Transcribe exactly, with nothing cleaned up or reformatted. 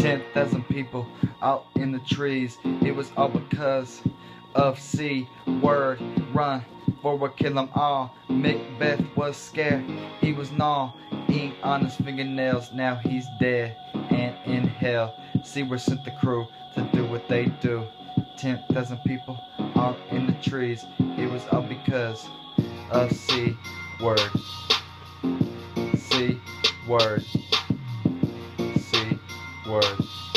Ten thousand people out in the trees. It was all because of Siward. Run forward, kill them all. Macbeth was scared. He was gnawing on his fingernails. Now he's dead and in hell. Siward sent the crew to do what they do. Ten thousand people out in the trees. It was all because of Siward. Siward. Siward.